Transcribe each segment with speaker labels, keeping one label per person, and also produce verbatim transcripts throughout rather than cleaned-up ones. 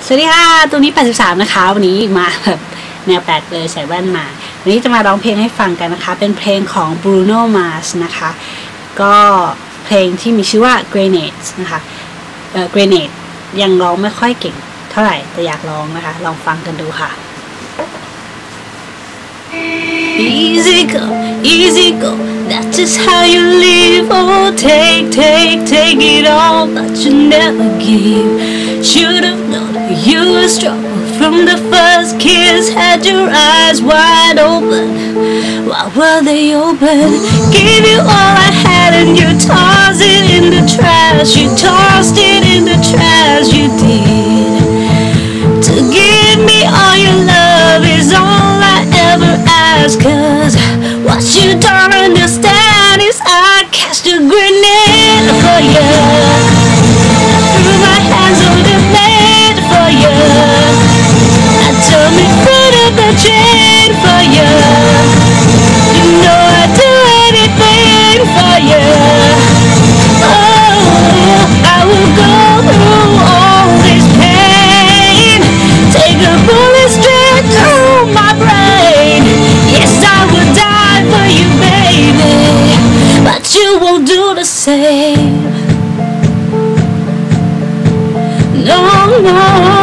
Speaker 1: สวัสดีค่ะตัวนี้แปดสิบสามนะคะวันนี้มาแบบแนวแปลกเลยใส่แว่นมาวันนี้จะมาร้องเพลงให้ฟังกันนะคะเป็นเพลงของ Bruno Mars นะคะก็เพลงที่มีชื่อว่า Grenades นะคะเอ่อ Grenade ยังร้องไม่ค่อยเก่งเท่าไหร่แต่อยากร้องนะคะลองฟังกันดูค่ะ Easy go, easy go, that's just how you live. Oh, take, take, take it all, but you never give. Should've known you were strong from the first kiss. Had your eyes wide open, why were they open? Gave you all I had and you tossed it in the trash. You tossed it in the trash, you did. To give me all your love is all I ever ask. Cause what you don't understand is I cast a grenade for you. Threw my hands on the blade for you. I turned me foot of the chain for you. You know I'd do anything for you. Oh, I will go through all this pain. Take a bullet straight through my brain. Yes, I would die for you, baby, but you won't do the same. No, no.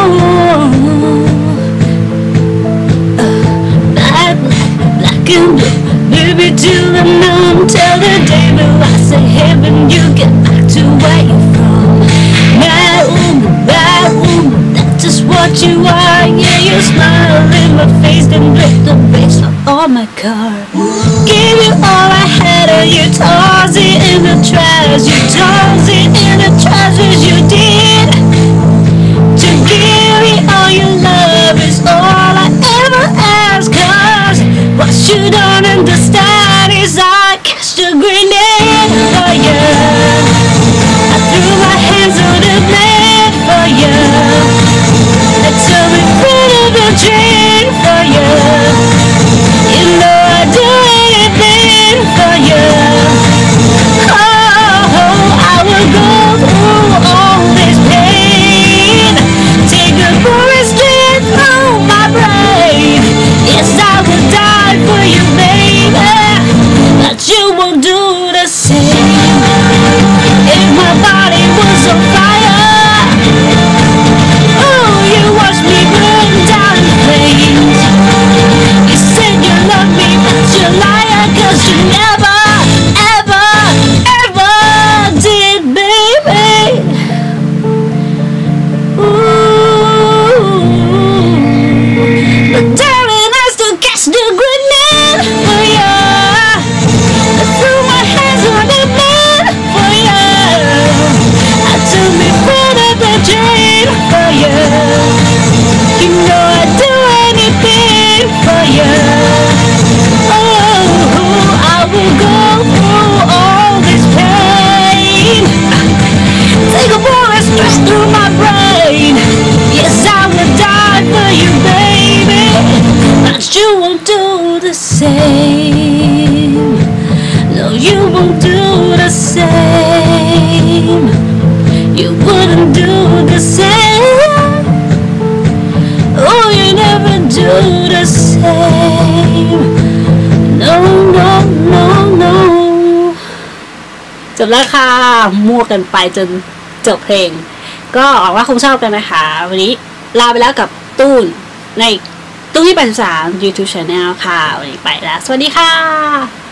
Speaker 1: uh, Black, black, black and blue, baby, till the numb. Tell the devil I say heaven, you get back to where you're from. Bad woman, bad woman, that's just what you are. Yeah, you smile in my face, then break the brakes off on my car. Give you all I had and you toss it in the trash. You toss it in the trash as you did. To give me all your love is all I ever ask. Cause what you don't understand is I cast a grenade for you. I threw my hands on the blade for you. I turned me foot of the chain for you. You know I'd do anything for you. Oh, I will go through all this pain. Take a bullet straight through my brain. Yes, I will die for you, baby, but you won't do the same. If my body was on fire, oh, you watched me burn down in flames. You said you loved me, but you're a liar, cause you never, ever, ever did, baby. Ooh, but darling, I still cast the grenade for you. I threw my hands on the bed for you. I took me foot of the chain for you. You know I'd do anything for you. Oh, I will go through all this pain. Take a bullet straight through my brain. Yes, I will die for you, baby, but you won't do the same. No, you won't do the same. You wouldn't do the same. Oh, you never do the same. No, no, no, no. จบแล้วค่ะมั่วกันไปจนจบเพลงก็หวังว่าคงชอบกันนะคะวันนี้ลาไปแล้วกับตูนในตูนที่แปดสิบสาม YouTube Channel ค่ะวันนี้ไปแล้วสวัสดีค่ะ